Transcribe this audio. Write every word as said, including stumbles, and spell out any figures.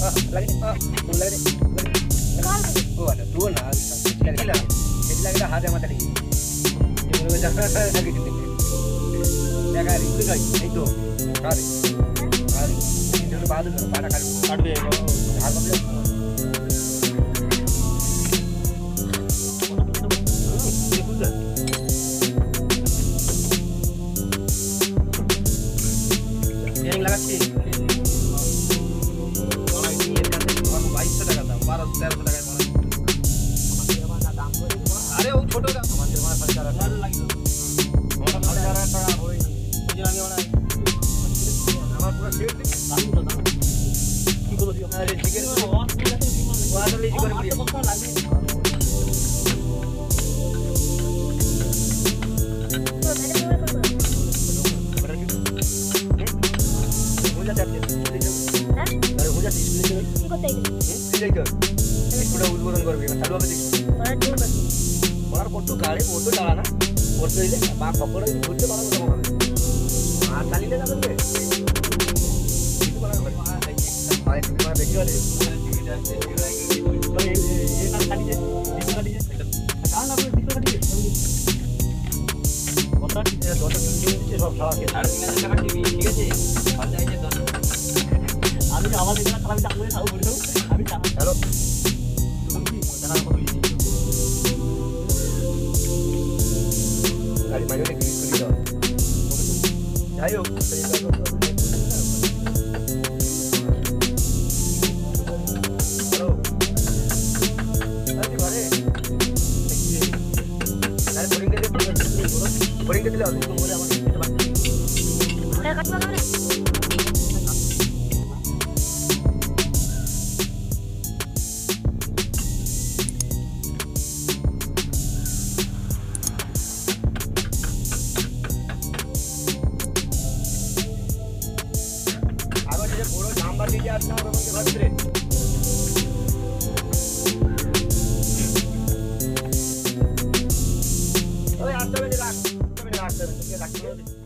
lagi nih. Oh, lagi nih. Oh, ada dua nah. Sekali lagi. Jadi lagi dah ada mata ni. Ini boleh jangan lagi gitu. Ya kali itu kali itu. Kali. Kali. Ini dulu baru dulu pada kali. Kali be. Harga be. Yang lagi. Kalau ini kan orang baik sudah kata, baru ter sudah kata. अरे वो छोटो का मंदिर में फलचार लगी मोटा फलचार का होई गुजरानी वाला हमारा पूरा सेट लागू होता की बोलो दियो अरे चिकन वाटर ले चिकन बढ़िया मक्का लागे तो मैंने बोला हो जाता है हां अरे हो जाती है इसको बताइए ठीक है इसको उद्घाटन करबे चालू হবে দেখি और टीम बस और फोटो गाड़ी फोटो डाला ना फोटो ले बाप पकड़ के घुरते बाला को मारे आ चाली ले जाबे के ठीक बाला को आ भाई टीम में देखियो ले तो ये ये ना खाली जे बीच खाली जे कहां ना बीच खाली जे ওটা ঠিক আছে ওটা টিম দিচ্ছে সব খাওয়াকে আর তিন হাজার টাকা টিভি ঠিক আছে ভাল যাইছে দশ আমি আবার এখানে খারাপ চাকরি খাও বলছো আমি হ্যালো তুমি কি জানা কত ইজি गाड़ी माइयो ने क्लिक कर दिया जाइयो सही कर दो हेलो अरे मारे अरे बोरिंग के बोरिंग के दिला तुम बोले हमारे अरे कट लगा रे अपना और के घर रे ओए आठ बजे रात तो मैंने रात से के रख लो